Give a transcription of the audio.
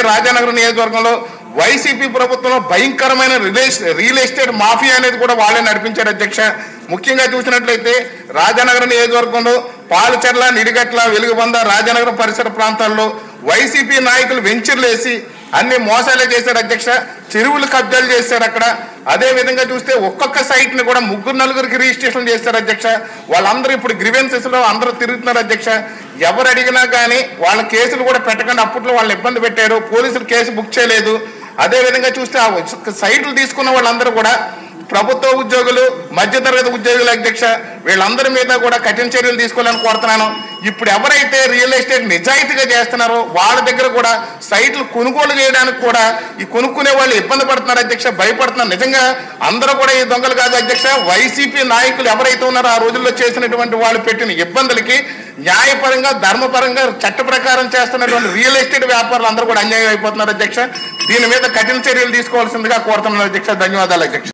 రాజానగరం నియోజకవర్గంలో వైసీపీ ప్రభుత్వంలో భయంకరమైన రియల్ ఎస్టేట్ మాఫియా అనేది కూడా వాళ్ళే నడిపించారు అధ్యక్ష. ముఖ్యంగా చూసినట్లయితే రాజానగరం నియోజకవర్గంలో పాలచెర్ల, నిడిగట్ల, వెలుగుబంద, రాజానగరం పరిసర ప్రాంతాల్లో వైసీపీ నాయకులు వెంచర్లు వేసి అన్ని మోసాలే చేశారు అధ్యక్ష. చెరువులు కబ్జాలు చేశారు అక్కడ. అదే విధంగా చూస్తే ఒక్కొక్క సైట్ ని కూడా 3-4 రిజిస్ట్రేషన్ చేశారు అధ్యక్ష. వాళ్ళందరూ ఇప్పుడు గ్రీవెన్సెస్ లో అందరూ తిరుగుతున్నారు అధ్యక్ష. ఎవరు అడిగినా కానీ వాళ్ళ కేసులు కూడా పెట్టకుండా అప్పట్లో వాళ్ళని ఇబ్బంది పెట్టారు. పోలీసులు కేసు బుక్ చేయలేదు. అదే విధంగా చూస్తే ఆ సైట్లు తీసుకున్న వాళ్ళందరూ కూడా ప్రభుత్వ ఉద్యోగులు, మధ్యతరగతి ఉద్యోగులు అధ్యక్ష. వీళ్ళందరి మీద కూడా కఠిన చర్యలు తీసుకోవాలని కోరుతున్నాను. ఇప్పుడు ఎవరైతే రియల్ ఎస్టేట్ నిజాయితీగా చేస్తున్నారో వాళ్ళ దగ్గర కూడా సైట్లు కొనుగోలు చేయడానికి కూడా ఈ కొనుక్కునే వాళ్ళు ఇబ్బంది పడుతున్నారు అధ్యక్ష, భయపడుతున్నారు. నిజంగా అందరూ కూడా ఈ దొంగలు కాదు అధ్యక్ష. వైసీపీ నాయకులు ఎవరైతే ఉన్నారో ఆ రోజుల్లో చేసినటువంటి వాళ్ళు పెట్టిన ఇబ్బందులకి న్యాయపరంగా, ధర్మపరంగా, చట్ట ప్రకారం చేస్తున్నటువంటి రియల్ ఎస్టేట్ వ్యాపారులు అందరూ కూడా అన్యాయం అయిపోతున్నారు అధ్యక్ష. దీని మీద కఠిన చర్యలు తీసుకోవాల్సిందిగా కోరుతున్నాను అధ్యక్ష. ధన్యవాదాలు అధ్యక్ష.